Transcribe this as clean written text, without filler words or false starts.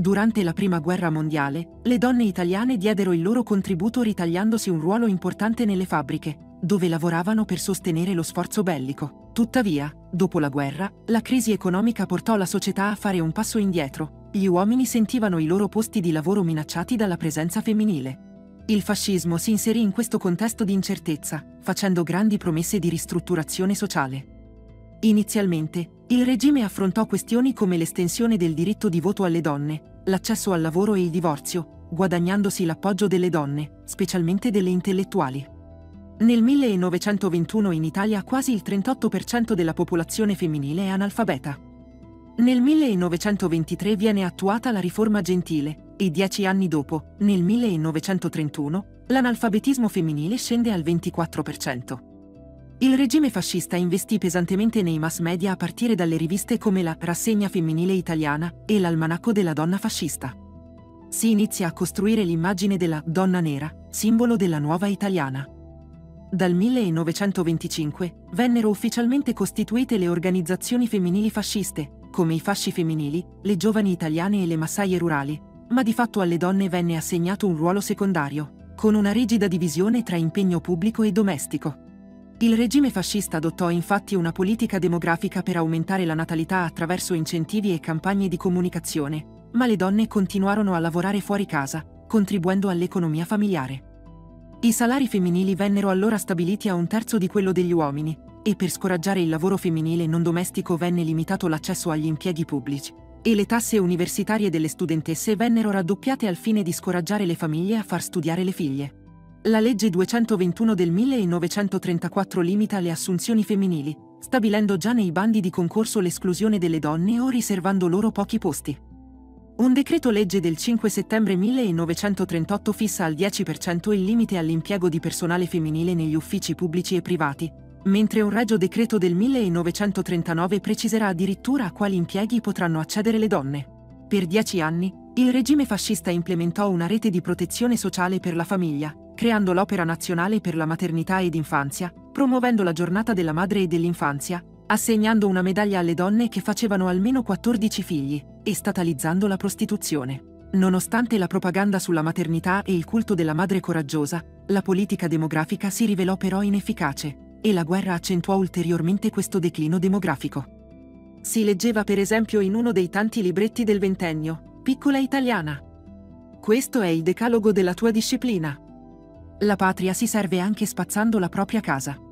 Durante la Prima Guerra Mondiale, le donne italiane diedero il loro contributo ritagliandosi un ruolo importante nelle fabbriche, dove lavoravano per sostenere lo sforzo bellico. Tuttavia, dopo la guerra, la crisi economica portò la società a fare un passo indietro. Gli uomini sentivano i loro posti di lavoro minacciati dalla presenza femminile. Il fascismo si inserì in questo contesto di incertezza, facendo grandi promesse di ristrutturazione sociale. Inizialmente, il regime affrontò questioni come l'estensione del diritto di voto alle donne, l'accesso al lavoro e il divorzio, guadagnandosi l'appoggio delle donne, specialmente delle intellettuali. Nel 1921 in Italia quasi il 38% della popolazione femminile è analfabeta. Nel 1923 viene attuata la riforma gentile e 10 anni dopo, nel 1931, l'analfabetismo femminile scende al 24%. Il regime fascista investì pesantemente nei mass media a partire dalle riviste come la Rassegna Femminile Italiana e l'Almanacco della Donna Fascista. Si inizia a costruire l'immagine della donna nera, simbolo della nuova italiana. Dal 1925 vennero ufficialmente costituite le organizzazioni femminili fasciste, come i fasci femminili, le giovani italiane e le massaie rurali, ma di fatto alle donne venne assegnato un ruolo secondario, con una rigida divisione tra impegno pubblico e domestico. Il regime fascista adottò infatti una politica demografica per aumentare la natalità attraverso incentivi e campagne di comunicazione, ma le donne continuarono a lavorare fuori casa, contribuendo all'economia familiare. I salari femminili vennero allora stabiliti a un terzo di quello degli uomini, e per scoraggiare il lavoro femminile non domestico venne limitato l'accesso agli impieghi pubblici, e le tasse universitarie delle studentesse vennero raddoppiate al fine di scoraggiare le famiglie a far studiare le figlie. La legge 221 del 1934 limita le assunzioni femminili, stabilendo già nei bandi di concorso l'esclusione delle donne o riservando loro pochi posti. Un decreto legge del 5 settembre 1938 fissa al 10% il limite all'impiego di personale femminile negli uffici pubblici e privati, mentre un regio decreto del 1939 preciserà addirittura a quali impieghi potranno accedere le donne. Per 10 anni, il regime fascista implementò una rete di protezione sociale per la famiglia, creando l'Opera Nazionale per la Maternità ed Infanzia, promuovendo la Giornata della Madre e dell'Infanzia, assegnando una medaglia alle donne che facevano almeno 14 figli, e statalizzando la prostituzione. Nonostante la propaganda sulla maternità e il culto della madre coraggiosa, la politica demografica si rivelò però inefficace, e la guerra accentuò ulteriormente questo declino demografico. Si leggeva per esempio in uno dei tanti libretti del ventennio, Piccola italiana. Questo è il decalogo della tua disciplina. La patria si serve anche spazzando la propria casa.